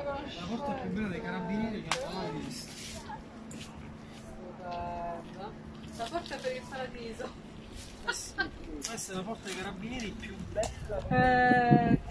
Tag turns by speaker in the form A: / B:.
A: La porta più bella dei carabinieri che ho mai visto.
B: Guarda. La porta per il paradiso.
A: Questa è la porta dei carabinieri più bella.